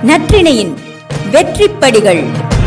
நற்றினையின் வெற்றிப்படிகள்.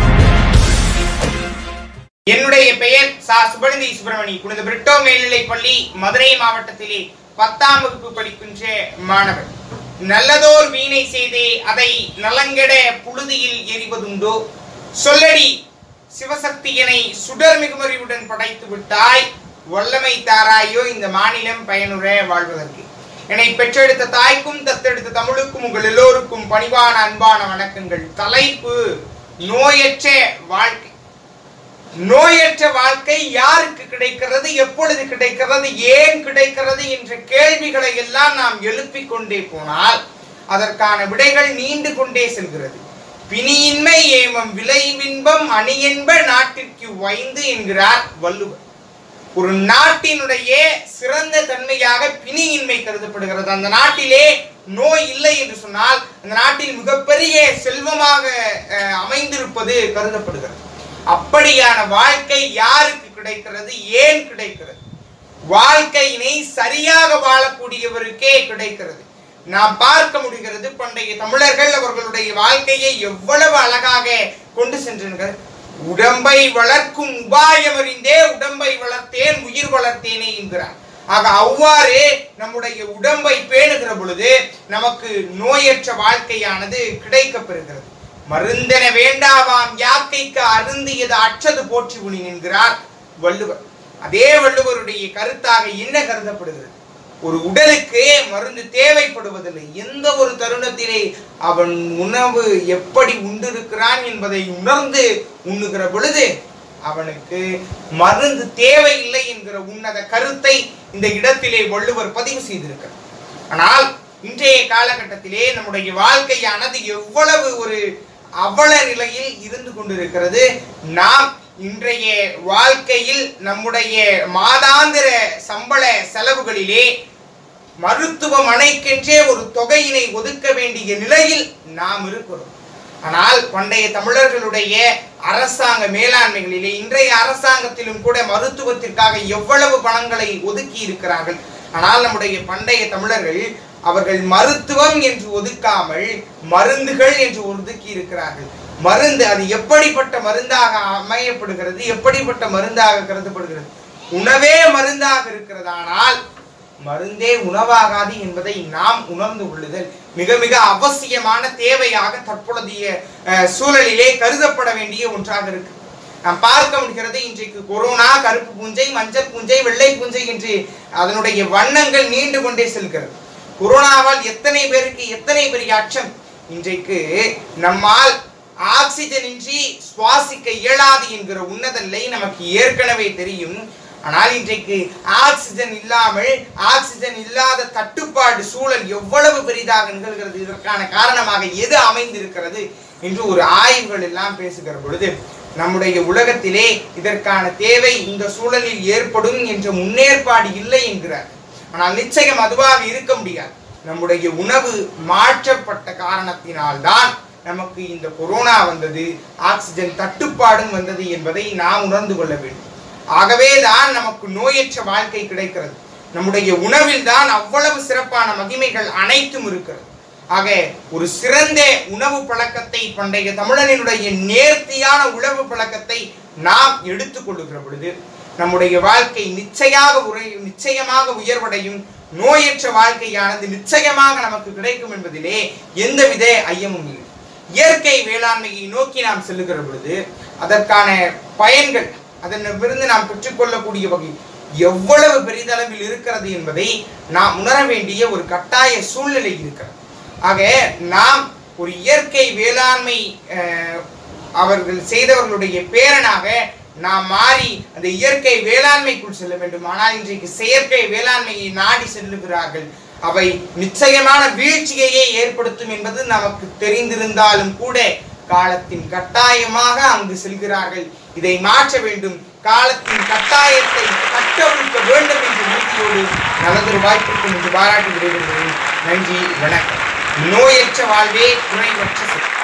என்னுடைய பெயர் சுபநிதி சுப்பிரமணி. புனித பிரிட்டோ மேல்நிலைப்பள்ளி, மதுரை மாவட்டத்திலே 10ஆம் வகுப்பு படிக்கின்ற மாணவர். நல்லதோர் வீணை செய்தே அதை நலங்கெட புழுதியில் எரிவதுண்டோ, சொல்லடி சிவசக்தியனை சுடர் மிகுமறிவுடன் படைத்து விட்டாய், வல்லமை தாராயோ இந்த மாநிலம் பயனுற வாழ்வதற்கு. என்னை பெற்றெடுத்த தாய்க்கும் தத்தெடுத்த தமிழுக்கும் உங்கள் எல்லோருக்கும் பணிவான அன்பான வணக்கங்கள். தலைப்பு நோயற்ற வாழ்க்கை. நோயற்ற வாழ்க்கை யாருக்கு கிடைக்கிறது, எப்பொழுது கிடைக்கிறது, ஏன் கிடைக்கிறது என்ற கேள்விகளை எல்லாம் நாம் எழுப்பிக் கொண்டே போனால் அதற்கான விடைகள் நீண்டு கொண்டே செல்கிறது. பிணியின்மை ஏமம் விளைவின்பம் அணியென்ப நாட்டிற்கு வைந்து என்கிறார் வள்ளுவர். ஒரு நாட்டினுடைய சிறந்த தன்மையாக பிணியின்மை கருதப்படுகிறது. அந்த நாட்டிலே நோய் இல்லை என்று சொன்னால் அந்த நாட்டில் மிகப்பெரிய செல்வமாக அமைந்திருப்பது கருதப்படுகிறது. அப்படியான வாழ்க்கை யாருக்கு கிடைக்கிறது, ஏன் கிடைக்கிறது? வாழ்க்கையினை சரியாக வாழக்கூடியவருக்கே கிடைக்கிறது. நாம் பார்க்க முடிகிறது, பண்டைய தமிழர்கள் அவர்களுடைய வாழ்க்கையை எவ்வளவு அழகாக கொண்டு சென்றனர். உடம்பை வளர்க்கும் உபாயம் அறிந்தே உடம்பை வளர்த்தேன் உயிர் வளர்த்தேனே என்கிறார். ஆக அவ்வாறு நம்முடைய உடம்பை பேணுகிற பொழுது நமக்கு நோயற்ற வாழ்க்கையானது கிடைக்கப் பெறுகிறது. மருந்தென வேண்டாவாம் யாக்கைக்கு அருந்தியது அற்றது போற்றி உனி என்கிறார் வள்ளுவர். அதே வள்ளுவருடைய கருத்தாக என்ன கருதப்படுகிறது? ஒரு உடலுக்கு மருந்து தேவைப்படுவதில்லை. எந்த ஒரு தருணத்திலே அவன் உணவு எப்படி உண்டிருக்கிறான் என்பதை உணர்ந்து உண்ணுகிற பொழுது அவனுக்கு மருந்து தேவையில்லை என்கிற உன்னத கருத்தை இந்த இடத்திலே வள்ளுவர் பதிவு செய்திருக்கிறார். ஆனால் இன்றைய காலகட்டத்திலே நம்முடைய வாழ்க்கையானது எவ்வளவு ஒரு அவல நிலையில் இருந்து கொண்டிருக்கிறது. நாம் இன்றைய வாழ்க்கையில் நம்முடைய மாதாந்திர சம்பள செலவுகளிலே மருத்துவமனைக்கென்றே ஒரு தொகையினை ஒதுக்க வேண்டிய நிலையில் நாம் இருக்கிறோம். ஆனால் பண்டைய தமிழர்களுடைய அரசாங்க மேலாண்மைகளிலே, இன்றைய அரசாங்கத்திலும் கூட மருத்துவத்திற்காக எவ்வளவு பணங்களை ஒதுக்கி இருக்கிறார்கள். ஆனால் நம்முடைய பண்டைய தமிழர்கள் அவர்கள் மருத்துவம் என்று ஒதுக்காமல் மருந்துகள் என்று ஒதுக்கி இருக்கிறார்கள். மருந்து அது எப்படிப்பட்ட மருந்தாக அமையப்படுகிறது, எப்படிப்பட்ட மருந்தாக கருதப்படுகிறது? உணவே மருந்தாக இருக்கிறது. ஆனால் மருந்தே உணவாகாது என்பதை நாம் உணர்ந்து கொள்ளுதல் மிக மிக அவசியமான தேவையாக தற்பொழுதைய சூழலிலே கருதப்பட வேண்டிய ஒன்றாக இருக்கு. நாம் பார்க்க முடிகிறது, இன்றைக்கு கொரோனா, கருப்பு பூஞ்சை, மஞ்சள் பூஞ்சை, வெள்ளை பூஞ்சை என்று அதனுடைய வண்ணங்கள் நீண்டு கொண்டே செல்கிறது. கொரோனாவால் எத்தனை பேருக்கு எத்தனை பெரிய அச்சம். இன்றைக்கு நம்மால் ஆக்சிஜன் இன்றி சுவாசிக்க இயலாது என்கிற உன்னத நிலை நமக்கு ஏற்கனவே தெரியும். ஆனால் இன்றைக்கு ஆக்சிஜன் இல்லாமல், ஆக்சிஜன் இல்லாத தட்டுப்பாடு சூழல் எவ்வளவு பெரிதாக நிகழ்கிறது. இதற்கான காரணமாக எது அமைந்திருக்கிறது என்று ஒரு ஆய்வுகள் எல்லாம் பேசுகிற பொழுது நம்முடைய உலகத்திலே இதற்கான தேவை இந்த சூழலில் ஏற்படும் என்ற முன்னேற்பாடு இல்லை என்கிறார். ஆனால் நிச்சயம் அதுவாக இருக்க முடியாது. நம்முடைய உணவு மாற்றப்பட்ட காரணத்தினால்தான் நமக்கு இந்த கொரோனா வந்தது, ஆக்சிஜன் தட்டுப்பாடும் வந்தது என்பதை நாம் உணர்ந்து கொள்ள வேண்டும். ஆகவேதான் நமக்கு நோயற்ற வாழ்க்கை கிடைக்கிறது. நம்முடைய உணவில் தான் அவ்வளவு சிறப்பான மகிமைகள் அனைத்தும் இருக்கிறது. ஆக ஒரு சிறந்த உணவு பழக்கத்தை, பண்டைய தமிழனினுடைய நேர்த்தியான உணவு பழக்கத்தை நாம் எடுத்துக்கொள்ளுகிற பொழுது நம்முடைய வாழ்க்கை நிச்சயமாக உயர்வடையும். நோயற்ற வாழ்க்கையானது நிச்சயமாக நமக்கு கிடைக்கும் என்பதிலே எந்தவித ஐயமும் இல்லை. இயற்கை வேளாண்மையை நோக்கி நாம் செல்லுகிற பொழுது அதற்கான பயன்கள், அதனிலிருந்து நாம் பெற்றுக்கொள்ளக்கூடிய வகை எவ்வளவு பெரிதளவில் இருக்கிறது என்பதை நாம் உணர வேண்டிய ஒரு கட்டாய சூழ்நிலை இருக்கிறது. ஆக நாம் ஒரு இயற்கை வேளாண்மை அவர்கள் செய்தவர்களுடைய பேரனாக நாம் மாறி அந்த இயற்கை வேளாண்மைக்குள் செல்ல வேண்டும். ஆனால் இன்றைக்கு செயற்கை வேளாண்மையை நாடி செல்லுகிறார்கள். அவை நிச்சயமான வீழ்ச்சியையே ஏற்படுத்தும் என்பது நமக்கு தெரிந்திருந்தாலும் கூட காலத்தின் கட்டாயமாக அங்கு செல்கிறார்கள். இதை மாற்ற வேண்டும். காலத்தின் கட்டாயத்தை கட்டவிழ்க்க வேண்டும் என்ற உறுதியோடு நல்லதொரு வாய்ப்புக்கு என்று பாராட்டி விடைபெறுகிறேன். நன்றி, வணக்கம். நோயற்ற வாழ்வே குறைவற்ற